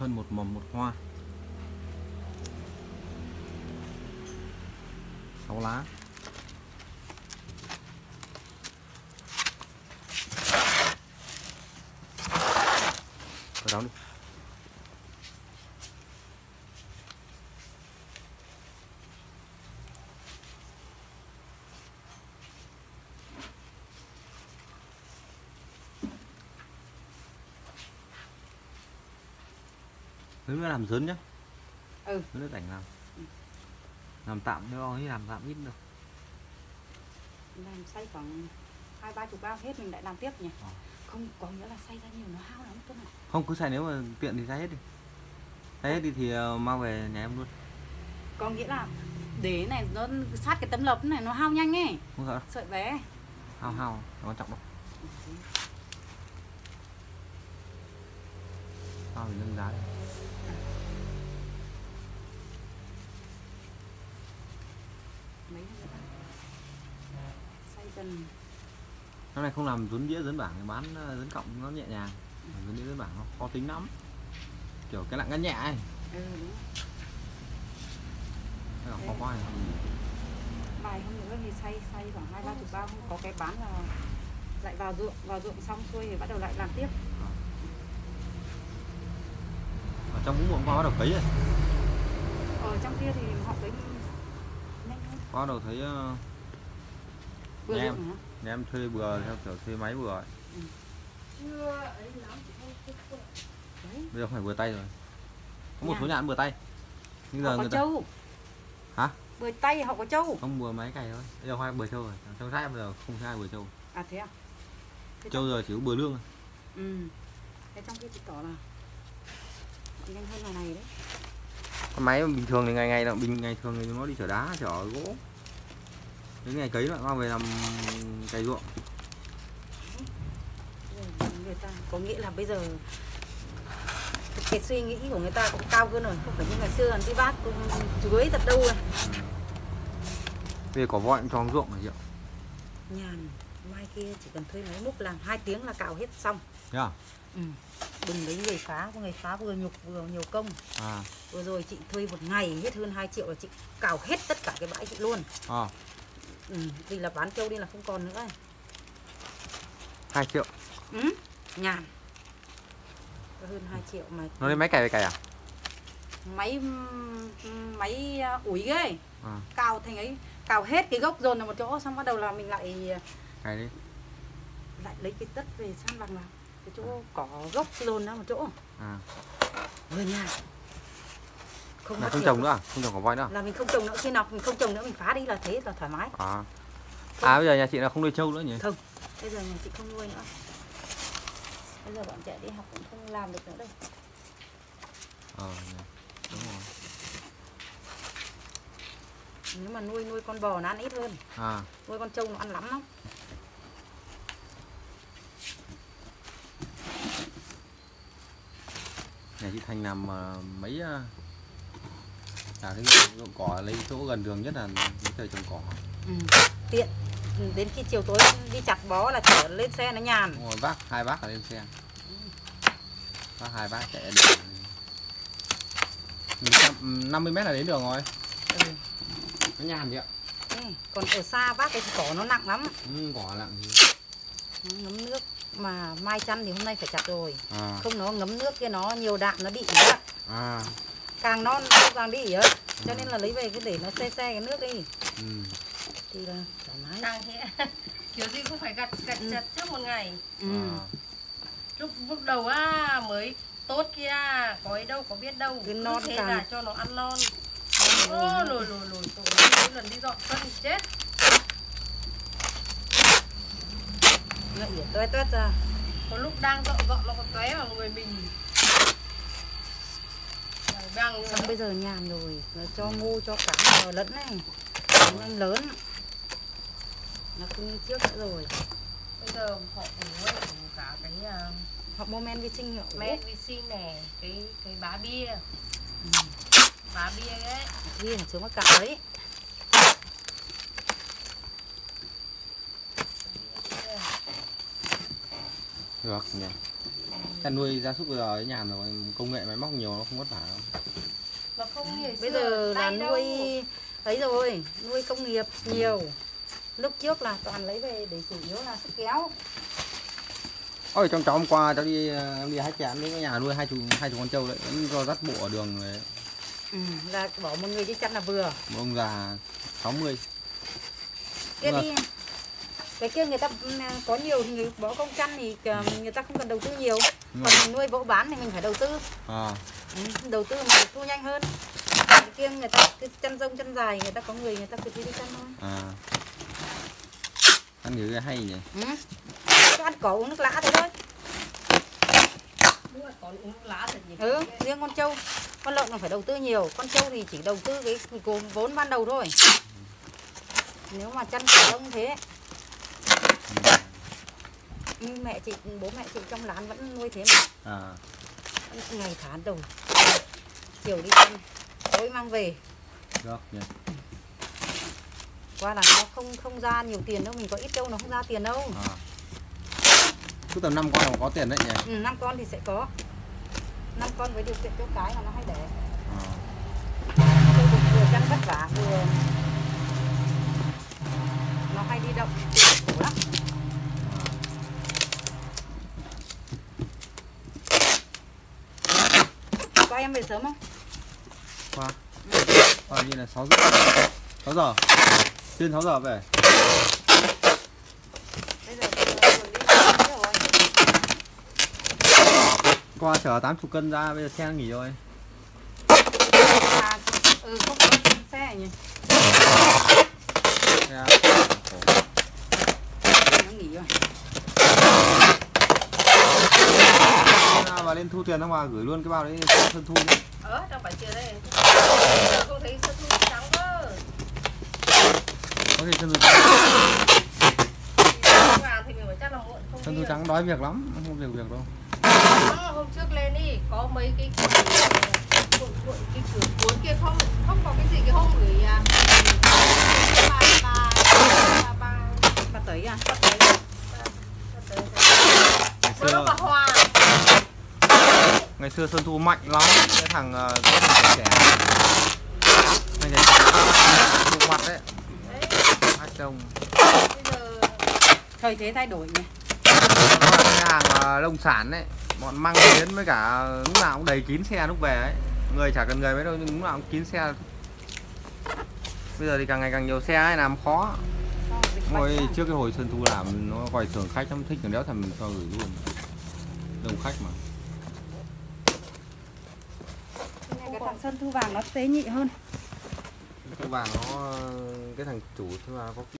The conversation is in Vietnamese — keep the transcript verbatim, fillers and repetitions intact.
thân một mầm một hoa. Sáu lá. Rồi đóng đi. Nếu làm dớn nhá. Ừ. Nếu rảnh làm. Ừ. Làm tạm thôi, làm tạm ít đâu. Làm xay khoảng hai ba chục bao hết mình lại làm tiếp nhỉ. À. Không có nghĩa là xay ra nhiều nó hao lắm cơ mà. Không, cứ xay, nếu mà tiện thì xay hết đi. Xay hết đi thì mang về nhà em luôn. Có nghĩa là để này nó sát cái tấm lợp này nó hao nhanh ấy. Không sợ đâu. Sợi bé. Hao hao, nó quan trọng đâu. Ừ. Hao thì nâng giá đi. Mấy người ta xay dần. Năm nay không làm dốn đĩa dấn bảng thì bán dấn cộng nó nhẹ nhàng. Dấn đĩa dấn bảng nó khó tính lắm. Kiểu cái nặng cái nhẹ ấy. Ừ đúng. Cái là khó quá này. Vài hôm nữa thì xay xay khoảng hai ba chục bao, không có cái bán là lại vào ruộng, vào ruộng xong xuôi thì bắt đầu lại làm tiếp. Ở trong cũng muộn qua bắt đầu cấy rồi. Ở trong kia thì họ cấy nhanh hơn. Qua đầu thấy uh, Vừa nhà, em, hả? nhà em thuê bừa theo kiểu thuê máy bừa ấy. Ừ. Bây giờ không phải bừa tay rồi. Có một nhà. số nhà ăn bừa tay. Nhưng Họ giờ có người ta... trâu. Hả? Bừa tay họ có trâu. Không, bừa máy cày thôi. Bây giờ hai bừa trâu rồi. Trong sát em giờ không thấy ai bừa trâu. À thế à? Thế Trâu giờ chỉ có bừa lương. Ừ. Thế trong kia chỉ tỏ là nhanh hơn ngày này đấy. Con máy bình thường thì ngày ngày là bình ngày thường thì nó đi chở đá, chở gỗ. Đến ngày cấy lại mang về làm cày ruộng. Người ta có nghĩa là bây giờ cái suy nghĩ của người ta cũng cao hơn rồi, không phải như ngày xưa đi bác cũng chuối thật đâu rồi. Về cỏ voi cũng cho ruộng này chị ạ. Nhàn, mai kia chỉ cần thuê máy múc làm hai tiếng là cạo hết xong. Thế à? Ừ. Đừng lấy người phá, người phá vừa nhục vừa nhiều công. À. Vừa rồi chị thuê một ngày hết hơn hai triệu là chị cào hết tất cả cái bãi chị luôn. À. Ừ, vì là bán trâu đi là không còn nữa. hai triệu. Ừ, nhàn. Hơn hai triệu mà. Nó lấy máy cày về cày à? Máy máy ủi ghê. À. Cào thành ấy, cào hết cái gốc dồn ở một chỗ xong bắt đầu là mình lại cày đi. Lại lấy cái tất về san bằng là cái chỗ à. Cỏ gốc dồn ra một chỗ. À. Người nhà. Không, không trồng nữa à? Không trồng cỏ voi nữa à? Là mình không trồng nữa, khi nào mình không trồng nữa mình phá đi là thế là thoải mái. À. À bây giờ nhà chị là không nuôi trâu nữa nhỉ? Không. Bây giờ nhà chị không nuôi nữa. Bây giờ bọn trẻ đi học cũng không làm được nữa đâu. Ờ, đúng rồi. Nếu mà nuôi nuôi con bò nó ăn ít hơn. À. Nuôi con trâu nó ăn lắm lắm. Nhà chị Thành làm uh, mấy uh, là cái ruộng cỏ lấy chỗ gần đường nhất là mấy trời trồng cỏ. Ừ. Tiện. Đến khi chiều tối đi chặt bó là chở lên xe nó nhàn. Đúng rồi, vác hai bác là lên xe. Ừ. Vác hai bác chạy đường. năm mươi mét là đến đường rồi. Ừ. Nó nhàn vậy ạ. Ừ. Còn ở xa bác cái cỏ nó nặng lắm. Ừ, cỏ nặng gì. Nó ngấm nước mà mai chăn thì hôm nay phải chặt rồi. À. Không nó ngấm nước kia nó nhiều đạm nó bị ỉa. À. Càng non càng bị ỉa. Ừ. Cho nên là lấy về cái để nó xe xe cái nước đi. Ừ. Thì là thoải mái. Càng thế kiểu gì cũng phải gặt gặt ừ. chặt trước một ngày. Ừ. À. Lúc lúc đầu á mới tốt kia có ấy đâu có biết đâu. Cái non thế càng... là cho nó ăn non. Ô lồi lồi lồi tội mấy lần đi dọn phân chết. Nó ỉa tuét tuét ra. Có lúc đang dọn dọn nó còn tóe vào người mình. Xong bây giờ nhàn rồi, nó cho ngô cho cá vào lẫn này. Nhanh lớn. Nó không như trước nữa rồi. Bây giờ họ ủ cả cái uh... họ mua men vi sinh hiệu. Men vi sinh này, cái cái bá bia. Ừ. Bá bia ấy. Bia là xuống cái cạo đấy. Được nhỉ. chăn nuôi gia súc bây giờ ở nhà rồi, công nghệ máy móc nhiều nó không vất vả đâu. Mà không như Bây giờ là nuôi ấy rồi, nuôi công nghiệp nhiều. Lúc trước là toàn lấy về để chủ yếu là sức kéo. Ôi trong cháu hôm qua cháu đi em đi hái chén đến nhà nuôi hai chục hai chục con trâu đấy, do dắt bộ ở đường đấy. Ừ, là bỏ một người đi chăn là vừa. Một ông già sáu mươi. Kia đi. Cái kia người ta có nhiều thì người bỏ công chăn thì người ta không cần đầu tư nhiều. Còn mình nuôi vỗ bán thì mình phải đầu tư. À. Ừ, đầu tư mà thu nhanh hơn. Cái kia người ta cứ chăn rông chăn dài, người ta có người người ta cứ đi chăn thôi. À. Ăn nhiều cái hay nhỉ. Ừ. Có ăn cỏ uống nước lã thế thôi. Đúng là còn uống lá thật gì. Ừ, riêng con trâu, con lợn là phải đầu tư nhiều, con trâu thì chỉ đầu tư cái vốn ban đầu thôi. Nếu mà chăn cỏ đông thế. Như mẹ chị, bố mẹ chị trong lán vẫn nuôi thế mà. À. Ngày tháng đồng. Chiều đi chăn, tối mang về. Được nhỉ. Qua là nó không không ra nhiều tiền đâu, mình có ít trâu nó không ra tiền đâu. À. Cứ tầm năm con là có tiền đấy nhỉ. Ừ, năm con thì sẽ có. năm con với điều kiện cho cái là nó hay đẻ. À. Trâu bụng vừa chăn vất vả vừa nó hay đi động khổ lắm. Qua em về sớm không? Qua. Qua như là sáu giờ. sáu giờ. Trên sáu giờ về. Bây giờ đường đi rồi. Qua chở tám mươi cân ra, bây giờ xe nghỉ rồi. À, ừ không có xe nhỉ. Xe. Nó nghỉ rồi. Và lên thu tiền xong mà gửi luôn cái bao đấy Sơn Thu nhé. Ờ, trong phải chiều đây. Không thấy Sơn Thu trắng cơ. Có thể Sơn Thu trắng. Thì mình phải chắc là muộn không. Sơn Thu trắng đói việc lắm, không việc việc đâu. Đó, hôm trước lên đi, có mấy cái cuộn cuộn cuộn cái cuộn cuốn kia không không có cái gì cái hôm gửi à. Ba ba ba ba Bà tới à? ba tới. Bữa đó bà Hòa. Ngày xưa Sơn Thu mạnh lắm, cái thằng cái thằng trẻ trẻ này này thu mặt đấy, hai chồng. Bây giờ Thời thế thay đổi nhỉ. Nó là cái hàng nông sản đấy, bọn măng đến với cả lúc nào cũng đầy kín xe lúc về ấy, người chả cần người mấy đâu nhưng lúc nào cũng kín xe. Bây giờ thì càng ngày càng nhiều xe ấy, làm khó. Ngồi trước cái hồi Sơn Thu làm nó gọi thường khách lắm, thích còn đéo thèm cho gửi luôn, đông khách mà. Cái thằng Sơn Thu vàng nó tế nhị hơn. Thu vàng nó cái thằng chủ Thu vàng nó có